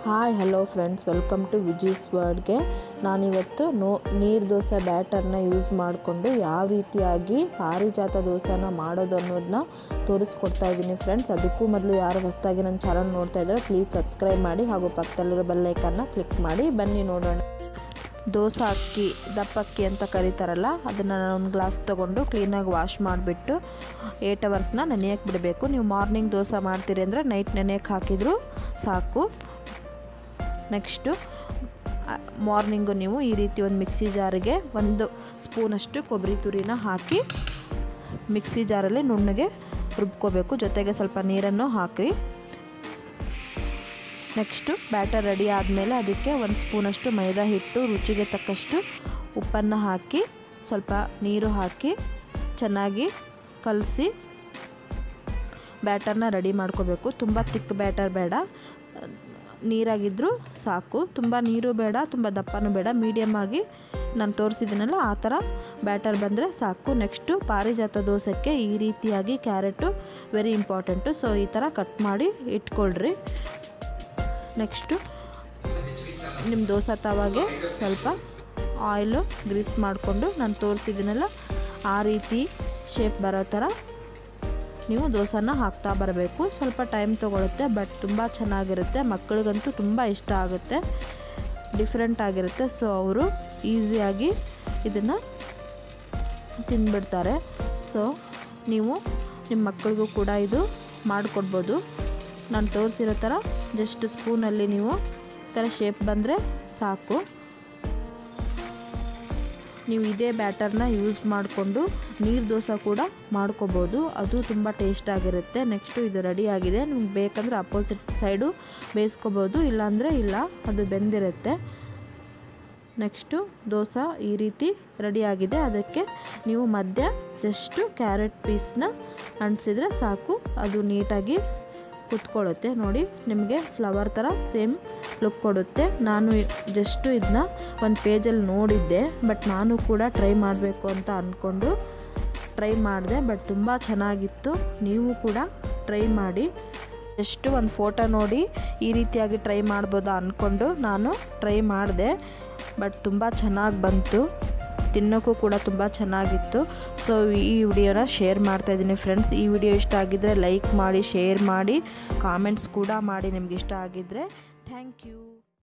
Hi hello friends, welcome to Viji's ವರ್ಡ್ಗೆ. ನಾನಿವತ್ತು ನೀರು ದೋಸೆ ಬ್ಯಾಟರ್ನ ಯೂಸ್ ಮಾಡಿಕೊಂಡು ಯಾವ ರೀತಿಯಾಗಿ ಪಾರಿಜಾತ ದೋಸೆನ ಮಾಡೋದು ಅನ್ನೋದನ್ನ ತೋರಿಸ್ಕೊಡ್ತಾ ಇದ್ದೀನಿ ಫ್ರೆಂಡ್ಸ್. ಅದಕ್ಕೂ ಮೊದಲು ಯಾರು ಹೊಸದಾಗಿ ನನ್ನ ಚಾನಲ್ ನೋಡ್ತಾ ಇದ್ದಾರೆ ಪ್ಲೀಸ್ ಸಬ್ಸ್ಕ್ರೈಬ್ ಮಾಡಿ ಹಾಗೂ ಪಕ್ಕದಲ್ಲಿರೋ ಬೆಲ್ ಐಕನ್ನ ಕ್ಲಿಕ್ ಮಾಡಿ. ಬನ್ನಿ ನೋಡೋಣ. ದೋಸೆ ಅಕ್ಕಿ, ದಪ್ಪ ಅಕ್ಕಿ ಅಂತ ಕರೀತಾರಲ್ಲ, ಅದನ್ನು ನಾನು ಒಂದು ಗ್ಲಾಸ್ ತೊಗೊಂಡು ಕ್ಲೀನಾಗಿ ವಾಶ್ ಮಾಡಿಬಿಟ್ಟು 8 ಅವರ್ಸ್ನ ನೆನೆಯಕ್ಕೆ ಬಿಡಬೇಕು. ನೀವು ಮಾರ್ನಿಂಗ್ ದೋಸೆ ಮಾಡ್ತೀರಿ ಅಂದರೆ ನೈಟ್ ನೆನೆಯಕ್ಕೆ ಹಾಕಿದರೂ ಸಾಕು. ನೆಕ್ಸ್ಟು ಮಾರ್ನಿಂಗು ನೀವು ಈ ರೀತಿ ಒಂದು ಮಿಕ್ಸಿ ಜಾರಿಗೆ 1 ಸ್ಪೂನಷ್ಟು ಕೊಬ್ಬರಿ ತುರಿನ ಹಾಕಿ ಮಿಕ್ಸಿ ಜಾರಲ್ಲಿ ನುಣ್ಣಗೆ ರುಬ್ಕೋಬೇಕು. ಜೊತೆಗೆ ಸ್ವಲ್ಪ ನೀರನ್ನು ಹಾಕಿ. ನೆಕ್ಸ್ಟು ಬ್ಯಾಟರ್ ರೆಡಿ ಆದಮೇಲೆ ಅದಕ್ಕೆ 1 ಸ್ಪೂನಷ್ಟು ಮೈದಾ ಹಿಟ್ಟು, ರುಚಿಗೆ ತಕ್ಕಷ್ಟು ಉಪ್ಪನ್ನು ಹಾಕಿ ಸ್ವಲ್ಪ ನೀರು ಹಾಕಿ ಚೆನ್ನಾಗಿ ಕಲಸಿ ಬ್ಯಾಟರ್ನ ರೆಡಿ ಮಾಡ್ಕೋಬೇಕು. ತುಂಬ ತಿಕ್ ಬ್ಯಾಟರ್ ಬೇಡ, ನೀರಾಗಿದ್ದರೂ ಸಾಕು. ತುಂಬ ನೀರು ಬೇಡ, ತುಂಬ ದಪ್ಪನೂ ಬೇಡ, ಮೀಡಿಯಮ್ ಆಗಿ ನಾನು ತೋರಿಸಿದ್ದೀನಲ್ಲ ಆ ಥರ ಬ್ಯಾಟರ್ ಬಂದರೆ ಸಾಕು. ನೆಕ್ಸ್ಟು ಪಾರಿಜಾತ ದೋಸೆಗೆ ಈ ರೀತಿಯಾಗಿ ಕ್ಯಾರೆಟು ವೆರಿ ಇಂಪಾರ್ಟೆಂಟು. ಸೊ ಈ ಥರ ಕಟ್ ಮಾಡಿ ಇಟ್ಕೊಳ್ರಿ. ನೆಕ್ಸ್ಟು ನಿಮ್ಮ ದೋಸೆ ತವಾಗೆ ಸ್ವಲ್ಪ ಆಯಿಲು ಗ್ರೀಸ್ ಮಾಡಿಕೊಂಡು ನಾನು ತೋರಿಸಿದ್ದೀನಲ್ಲ ಆ ರೀತಿ ಶೇಪ್ ಬರೋ ಥರ ನೀವು ದೋಸೆನ ಹಾಕ್ತಾ ಬರಬೇಕು. ಸ್ವಲ್ಪ ಟೈಮ್ ತೊಗೊಳುತ್ತೆ, ಬಟ್ ತುಂಬ ಚೆನ್ನಾಗಿರುತ್ತೆ. ಮಕ್ಕಳಿಗಂತೂ ತುಂಬ ಇಷ್ಟ ಆಗುತ್ತೆ, ಡಿಫ್ರೆಂಟ್ ಆಗಿರುತ್ತೆ. ಸೊ ಅವರು ಈಸಿಯಾಗಿ ಇದನ್ನು ತಿಂದ್ಬಿಡ್ತಾರೆ. ಸೊ ನೀವು ನಿಮ್ಮ ಮಕ್ಕಳಿಗೂ ಕೂಡ ಇದು ಮಾಡಿಕೊಡ್ಬೋದು. ನಾನು ತೋರಿಸಿರೋ ಥರ ಜಸ್ಟ್ ಸ್ಪೂನಲ್ಲಿ ನೀವು ಈ ಥರ ಶೇಪ್ ಬಂದರೆ ಸಾಕು. ನೀವು ಇದೇ ಬ್ಯಾಟರ್ನ ಯೂಸ್ ಮಾಡಿಕೊಂಡು ನೀರು ದೋಸೆ ಕೂಡ ಮಾಡ್ಕೋಬೋದು, ಅದು ತುಂಬ ಟೇಸ್ಟಾಗಿರುತ್ತೆ. ನೆಕ್ಸ್ಟು ಇದು ರೆಡಿ ಆಗಿದೆ. ನಿಮ್ಗೆ ಬೇಕಂದರೆ ಅಪೋಸಿಟ್ ಸೈಡು ಬೇಯಿಸ್ಕೋಬೋದು, ಇಲ್ಲಾಂದರೆ ಇಲ್ಲ, ಅದು ಬೆಂದಿರುತ್ತೆ. ನೆಕ್ಸ್ಟು ದೋಸೆ ಈ ರೀತಿ ರೆಡಿಯಾಗಿದೆ. ಅದಕ್ಕೆ ನೀವು ಮಧ್ಯ ಜಸ್ಟು ಕ್ಯಾರೆಟ್ ಪೀಸ್ನ ಅಂಟಿಸಿದ್ರೆ ಸಾಕು, ಅದು ನೀಟಾಗಿ ಕುತ್ಕೊಳ್ಳುತ್ತೆ. ನೋಡಿ, ನಿಮಗೆ ಫ್ಲವರ್ ಥರ ಸೇಮ್ ಲುಕ್ ಕೊಡುತ್ತೆ. ನಾನು ಜಸ್ಟು ಇದನ್ನ ಒಂದು ಪೇಜಲ್ಲಿ ನೋಡಿದ್ದೆ, ಬಟ್ ನಾನು ಕೂಡ ಟ್ರೈ ಮಾಡಬೇಕು ಅಂತ ಅಂದ್ಕೊಂಡು ಟ್ರೈ ಮಾಡಿದೆ. ಬಟ್ ತುಂಬ ಚೆನ್ನಾಗಿತ್ತು. ನೀವು ಕೂಡ ಟ್ರೈ ಮಾಡಿ. ಜಸ್ಟು ಒಂದು ಫೋಟೋ ನೋಡಿ ಈ ರೀತಿಯಾಗಿ ಟ್ರೈ ಮಾಡ್ಬೋದಾ ಅಂದ್ಕೊಂಡು ನಾನು ಟ್ರೈ ಮಾಡಿದೆ. ಬಟ್ ತುಂಬ ಚೆನ್ನಾಗಿ ಬಂತು, ತಿನ್ನೋಕ್ಕೂ ಕೂಡ ತುಂಬ ಚೆನ್ನಾಗಿತ್ತು. ಸೊ ಈ ವಿಡಿಯೋನ ಶೇರ್ ಮಾಡ್ತಾಯಿದ್ದೀನಿ ಫ್ರೆಂಡ್ಸ್. ಈ ವಿಡಿಯೋ ಇಷ್ಟ ಆಗಿದ್ದರೆ ಲೈಕ್ ಮಾಡಿ, ಶೇರ್ ಮಾಡಿ, ಕಾಮೆಂಟ್ಸ್ ಕೂಡ ಮಾಡಿ ನಿಮ್ಗೆ ಇಷ್ಟ ಆಗಿದ್ದರೆ. Thank you.